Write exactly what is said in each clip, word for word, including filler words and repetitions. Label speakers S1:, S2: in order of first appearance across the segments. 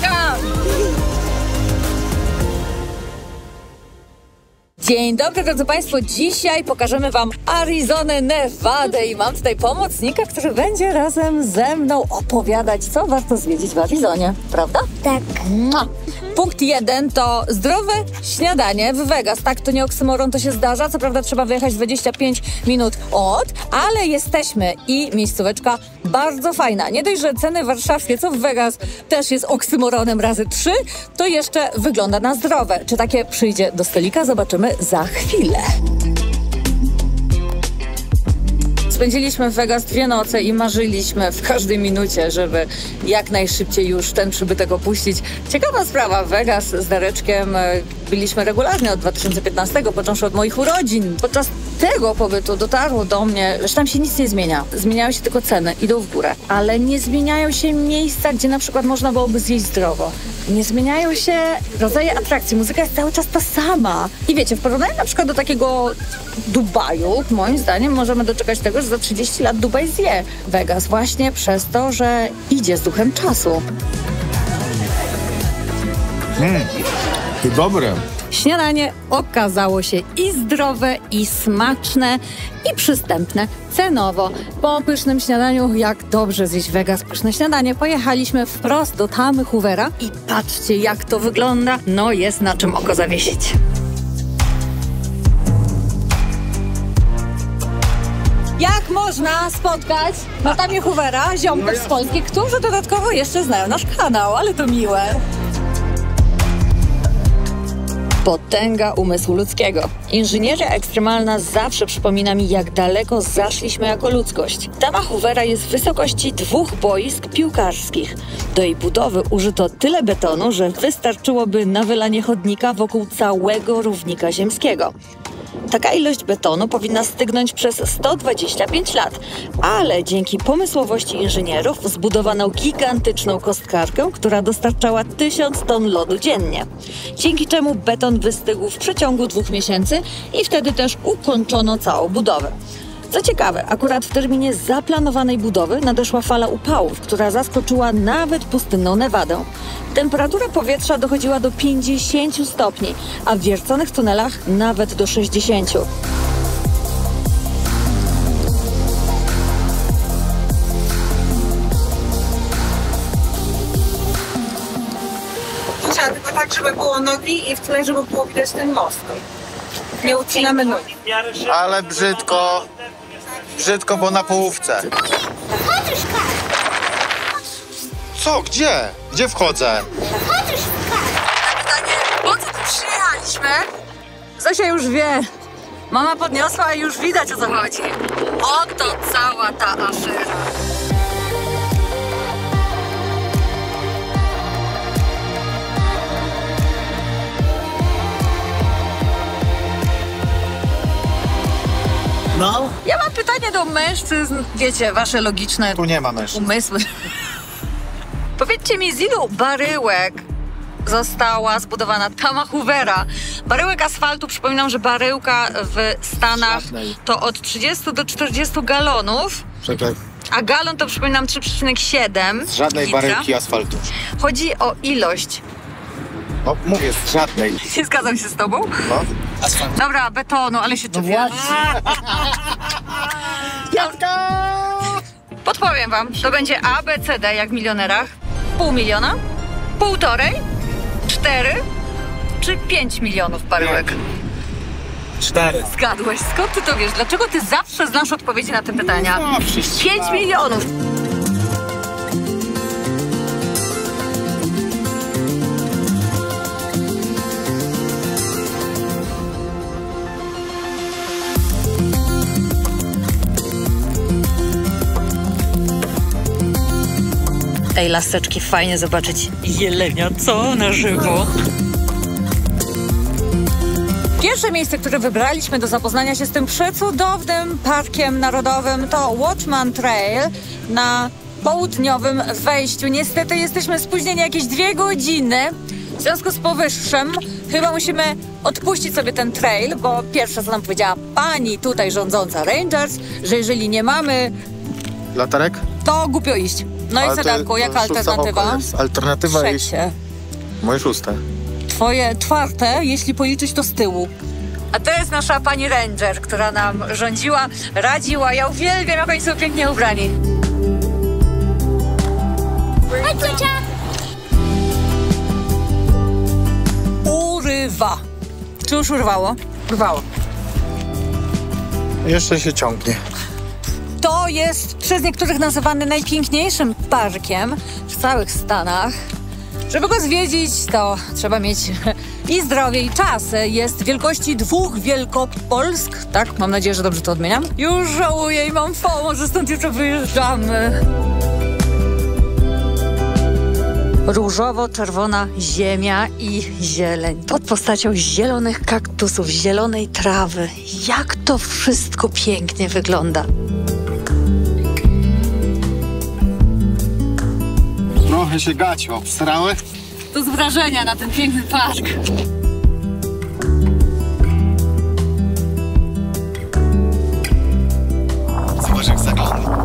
S1: Poka! Dzień dobry, drodzy Państwo. Dzisiaj pokażemy Wam Arizonę, Nevadę i mam tutaj pomocnika, który będzie razem ze mną opowiadać, co warto zwiedzić w Arizonie. Prawda?
S2: Tak.
S1: Mua. Punkt jeden to zdrowe śniadanie w Vegas. Tak, to nie oksymoron, to się zdarza. Co prawda trzeba wyjechać dwadzieścia pięć minut od, ale jesteśmy i miejscóweczka bardzo fajna. Nie dość, że ceny warszawskie, co w Vegas też jest oksymoronem razy trzy, to jeszcze wygląda na zdrowe. Czy takie przyjdzie do stolika? Zobaczymy za chwilę. Spędziliśmy w Vegas dwie noce i marzyliśmy w każdej minucie, żeby jak najszybciej już ten przybytek opuścić. Ciekawa sprawa, Vegas z Dareczkiem byliśmy regularnie od dwa tysiące piętnastego, począwszy od moich urodzin. Podczas tego pobytu dotarło do mnie, że tam się nic nie zmienia. Zmieniają się tylko ceny, idą w górę, ale nie zmieniają się miejsca, gdzie na przykład można byłoby zjeść zdrowo. Nie zmieniają się rodzaje atrakcji, muzyka jest cały czas ta sama. I wiecie, w porównaniu na przykład do takiego Dubaju, moim zdaniem możemy doczekać tego, że za trzydzieści lat Dubaj zje Vegas właśnie przez to, że idzie z duchem czasu.
S3: Mmm, to dobre.
S1: Śniadanie okazało się i zdrowe, i smaczne, i przystępne cenowo. Po pysznym śniadaniu, jak dobrze zjeść w Vegas pyszne śniadanie, pojechaliśmy wprost do Tamy Hoovera i patrzcie, jak to wygląda. No, jest na czym oko zawiesić. Jak można spotkać na Tamie Hoovera ziomków z Polski, którzy dodatkowo jeszcze znają nasz kanał, ale to miłe. Potęga umysłu ludzkiego. Inżynieria ekstremalna zawsze przypomina mi, jak daleko zaszliśmy jako ludzkość. Tama Hoovera jest w wysokości dwóch boisk piłkarskich. Do jej budowy użyto tyle betonu, że wystarczyłoby na wylanie chodnika wokół całego równika ziemskiego. Taka ilość betonu powinna stygnąć przez sto dwadzieścia pięć lat, ale dzięki pomysłowości inżynierów zbudowano gigantyczną kostkarkę, która dostarczała tysiąc ton lodu dziennie. Dzięki czemu beton wystygł w przeciągu dwóch miesięcy i wtedy też ukończono całą budowę. Co ciekawe, akurat w terminie zaplanowanej budowy nadeszła fala upałów, która zaskoczyła nawet pustynną Nevadę. Temperatura powietrza dochodziła do pięćdziesięciu stopni, a w wierconych tunelach nawet do sześćdziesięciu.
S4: Trzeba tylko tak, żeby było nogi i w tle, żeby było widać ten most. Nie ucinamy nogi.
S3: Ale brzydko. Brzydko, bo na połówce. Co? Gdzie? Gdzie wchodzę?
S1: Pytanie, po co tu przyjechaliśmy? Zosia już wie. Mama podniosła i już widać, o co chodzi. Oto cała ta afera.
S3: No.
S1: Ja mam pytanie do mężczyzn. Wiecie, wasze logiczne
S3: Tu nie ma mężczyzn.
S1: umysły. Powiedzcie mi, z ilu baryłek została zbudowana Tama Hoovera? Baryłek asfaltu, przypominam, że baryłka w Stanach
S3: Żadnej.
S1: to od trzydziestu do czterdziestu galonów,
S3: Czekaj.
S1: a galon to przypominam trzy przecinek siedem.
S3: Z żadnej
S1: litra.
S3: baryłki asfaltu.
S1: Chodzi o ilość.
S3: No mówię, z żadnej.
S1: Nie zgadzam się z tobą?
S3: No. Asfalt.
S1: Dobra, betonu, ale się czuję. Podpowiem wam, to będzie A, B, C, D jak w milionerach. Pół miliona? Półtorej? Cztery? Czy pięć milionów baryłek?
S3: Cztery.
S1: Zgadłeś. Skąd ty to wiesz? Dlaczego ty zawsze znasz odpowiedzi na te pytania? Pięć milionów. Tej laseczki fajnie zobaczyć jelenia, co na żywo. Pierwsze miejsce, które wybraliśmy do zapoznania się z tym przecudownym parkiem narodowym, to Watchman Trail na południowym wejściu. Niestety jesteśmy spóźnieni jakieś dwie godziny. W związku z powyższym chyba musimy odpuścić sobie ten trail, bo pierwsze, co nam powiedziała pani tutaj rządząca Rangers, że jeżeli nie mamy
S3: Latarek?
S1: to głupio iść. No
S3: Ale
S1: i
S3: to
S1: Sedanku, jaka
S3: szóste
S1: alternatywa?
S3: oko jest. Alternatywa jest
S1: Trzecie.
S3: moje szóste.
S1: Twoje czwarte, jeśli policzyć to z tyłu. A to jest nasza pani Ranger, która nam rządziła, radziła. Ja uwielbiam, jak oni są pięknie ubrani.
S2: Chodź, ciocia!
S1: Urywa. Czy już urwało?
S4: Urwało.
S3: Jeszcze się ciągnie.
S1: To jest przez niektórych nazywany najpiękniejszym parkiem w całych Stanach. Żeby go zwiedzić, to trzeba mieć i zdrowie, i czas. Jest wielkości dwóch Wielkopolsk. Tak, mam nadzieję, że dobrze to odmieniam. Już żałuję i mam FOMO, że stąd jeszcze wyjeżdżamy. Różowo-czerwona ziemia i zieleń. Pod postacią zielonych kaktusów, zielonej trawy. Jak to wszystko pięknie wygląda.
S3: Trochę się gacie obsrały.
S1: To z wrażenia na ten piękny park.
S3: Zobacz, jak zagląda.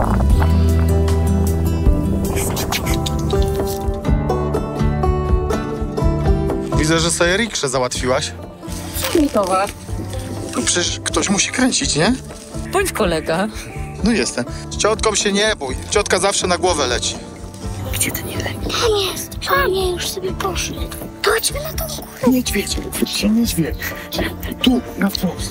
S3: Widzę, że sobie rikszę załatwiłaś.
S1: Mi towar.
S3: No przecież ktoś musi kręcić, nie?
S1: Bądź kolega.
S3: No jestem. Z ciotką się nie bój. Ciotka zawsze na głowę leci.
S1: Gdzie to nie leci?
S2: Tam jest. A nie, już sobie poszli. To chodźmy na tą górę.
S3: Niedźwiedzie, widzicie, niedźwiedzie. Tu, na wprost.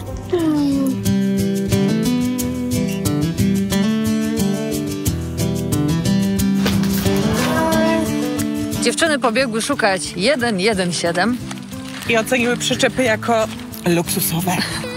S1: Dziewczyny pobiegły szukać jeden jeden siedem.
S4: I oceniły przyczepy jako luksusowe.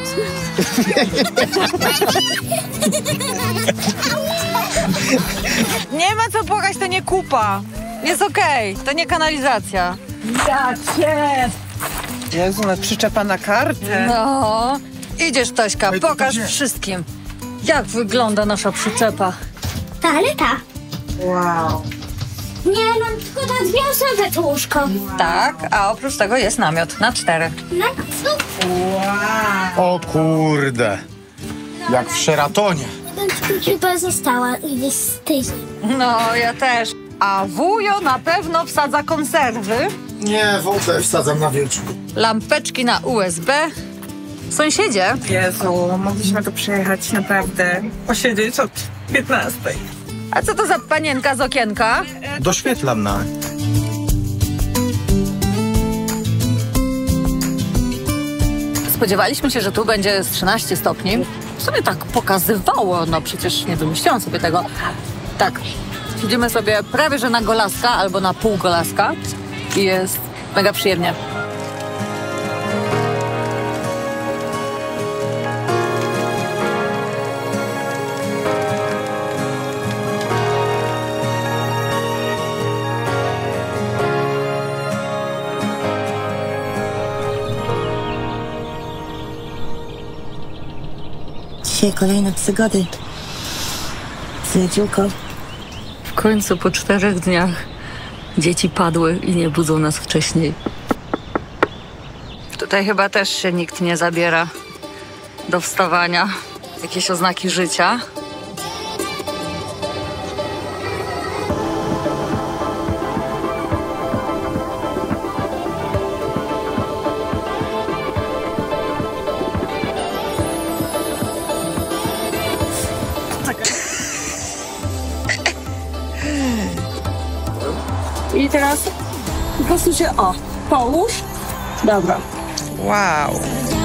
S1: Nie ma co płakać, to nie kupa. Jest okej, to nie kanalizacja.
S4: Ja cię! Jezu, no przyczepa na kartę.
S1: No, idziesz, Tośka,
S3: Ej, to
S1: pokaż
S3: gdzie?
S1: wszystkim, jak wygląda nasza przyczepa.
S2: Ta, ale ta.
S4: Wow.
S2: Nie, no tylko ta dwie osoby to łóżko.
S1: Tak, a oprócz tego jest namiot na cztery.
S2: No, no.
S4: Wow.
S3: O kurde. Jak w Sheratonie.
S2: Chyba została gdzieś z tej.
S1: No, ja też. A wujo na pewno wsadza konserwy,
S3: Nie, wodę wsadzam na wieczór.
S1: lampeczki na U S B. Sąsiedzie,
S4: Jezu, mogliśmy tu przyjechać naprawdę, posiedzieć od piętnastej.
S1: a co to za panienka z okienka?
S3: Doświetlam na.
S1: Spodziewaliśmy się, że tu będzie z trzynaście stopni. W sumie tak pokazywało, no przecież nie wymyśliłam sobie tego. Tak, siedzimy sobie prawie że na golaska albo na pół golaska i jest mega przyjemnie.
S5: Dzisiaj kolejne przygody. Przyjaciółko.
S1: W końcu po czterech dniach dzieci padły i nie budzą nas wcześniej. Tutaj chyba też się nikt nie zabiera do wstawania. Jakieś oznaki życia.
S4: I teraz po prostu się, o, połóż. Dobra. Wow.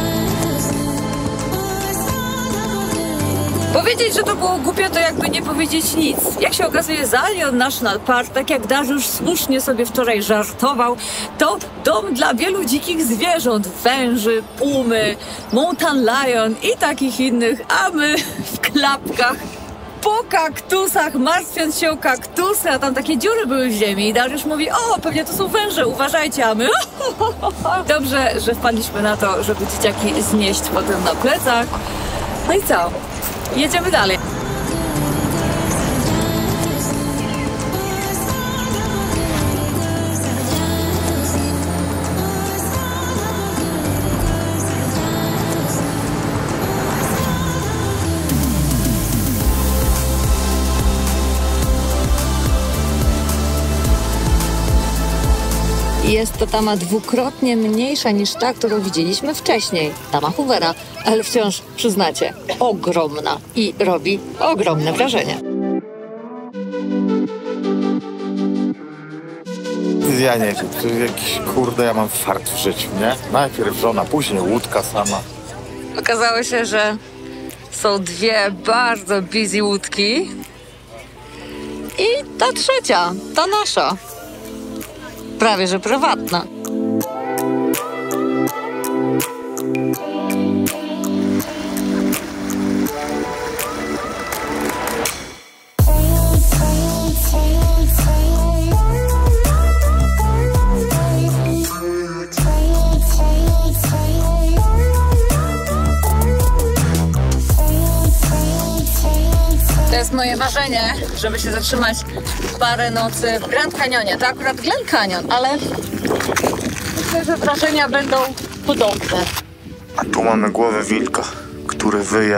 S1: Powiedzieć, że to było głupie, to jakby nie powiedzieć nic. Jak się okazuje, Zion National Park, tak jak Dariusz słusznie sobie wczoraj żartował, to dom dla wielu dzikich zwierząt, węży, pumy, mountain lion i takich innych, a my w klapkach po kaktusach, martwiąc się o kaktusy, a tam takie dziury były w ziemi i Dariusz mówi, o, pewnie to są węże, uważajcie, a my dobrze, że wpadliśmy na to, żeby dzieciaki znieść potem na plecach. No i co? Jedziemy dalej. Jest to tama dwukrotnie mniejsza niż ta, którą widzieliśmy wcześniej. Tama Hoovera, ale wciąż, przyznacie, ogromna i robi ogromne wrażenie.
S3: Ja nie wiem, to jakiś, kurde, ja mam fart w życiu, nie? Najpierw żona, później łódka sama.
S1: Okazało się, że są dwie bardzo busy łódki i ta trzecia, ta nasza, prawie że prywatna. To jest moje marzenie, żeby się zatrzymać parę nocy w Grand Canyonie. To akurat Glen Canyon, ale myślę, że wrażenia będą podobne.
S3: A tu mamy głowę wilka, który wyje.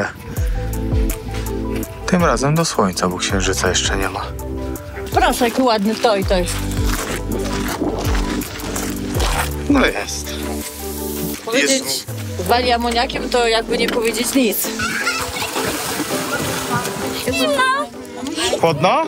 S3: Tym razem do słońca, bo księżyca jeszcze nie ma.
S1: Proszę, jaki ładny to i to jest.
S3: No jest.
S1: Powiedzieć wali amoniakiem to jakby nie powiedzieć nic.
S3: Chłodno?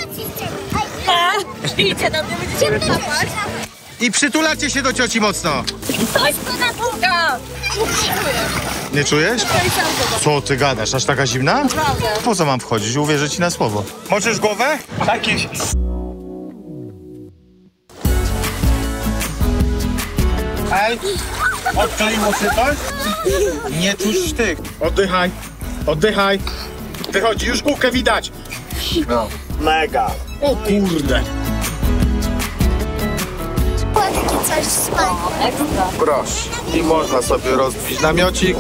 S2: Idzie do mnie, będziecie tapać.
S3: I przytulacie się do cioci mocno.
S2: Coś tu na bułka.
S3: Nie czujesz? Co ty gadasz? Aż taka zimna?
S1: Naprawdę.
S3: Po co mam wchodzić? Uwierzę ci na słowo. Moczysz głowę? Tak jest. Ej, odkleiło się coś? Nie czuć tych. Oddychaj, oddychaj. Wychodzi, już główkę widać. No. Mega. O kurde.
S2: Takie coś spadło.
S3: Proszę. I można sobie rozbić namiocik.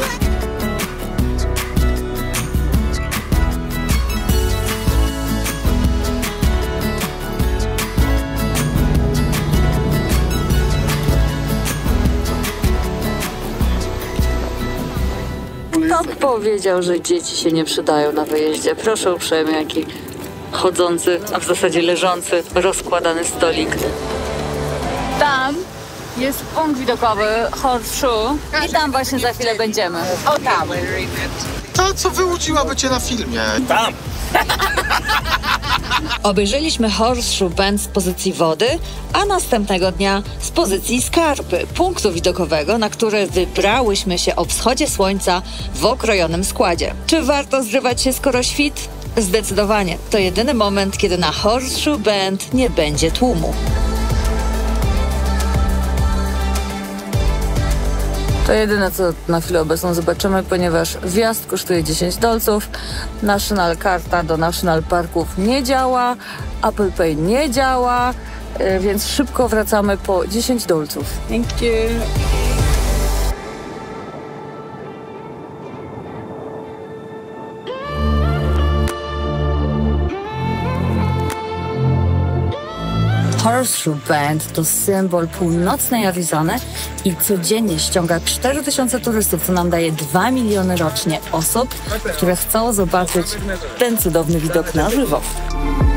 S1: Kto powiedział, że dzieci się nie przydają na wyjeździe? Proszę uprzejmie, jaki chodzący, a w zasadzie leżący, rozkładany stolik. Tam jest punkt widokowy Horseshoe i tam właśnie za chwilę będziemy. O tam.
S3: To, co wyłudziłaby cię na filmie. Tam.
S1: Obejrzeliśmy Horseshoe Bend z pozycji wody, a następnego dnia z pozycji skarpy, punktu widokowego, na który wybrałyśmy się o wschodzie słońca w okrojonym składzie. Czy warto zrywać się, skoro świt? Zdecydowanie. To jedyny moment, kiedy na Horseshoe Bend nie będzie tłumu. To jedyne, co na chwilę obecną zobaczymy, ponieważ wjazd kosztuje dziesięć dolców, National Karta do National Parków nie działa, Apple Pay nie działa, więc szybko wracamy po dziesięć dolców. Thank you. Horseshoe Bend to symbol północnej Arizony i codziennie ściąga cztery tysiące turystów, co nam daje dwa miliony rocznie osób, które chcą zobaczyć ten cudowny widok na żywo.